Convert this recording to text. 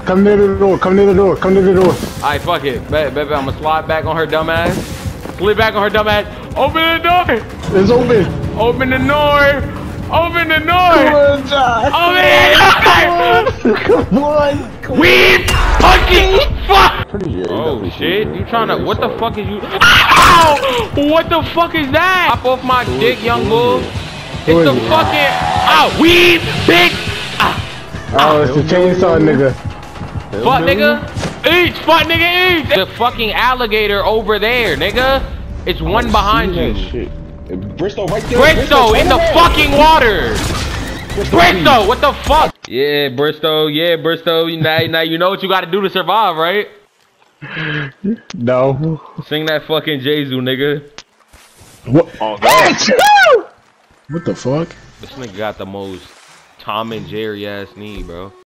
Come near the door. Come near the door. Come near the door. Alright, fuck it. Baby, I'm gonna slide back on her dumb ass. Slid back on her dumb ass. Open the door. It's open. Open the door. Open the door. Come on, Josh. Open the door. Come on. We fucking fuck. Pretty good. Oh shit, you tryna, what the fuck is you? Ow! What the fuck is that? Hop off my dick, young bull. It's the fucking, ow, weed, bitch. Oh, it's the chainsaw nigga. Fuck nigga. Eat, fuck nigga, eat. The fucking alligator over there, nigga. It's one behind you. Bristow right there. Bristow in the fucking water. Bristow, what the fuck? Yeah, Bristow. Yeah, Bristow. Now you know what you got to do to survive, right? No. Sing that fucking Jesu, nigga. What? Oh, God. What the fuck? This nigga got the most Tom and Jerry ass knee, bro.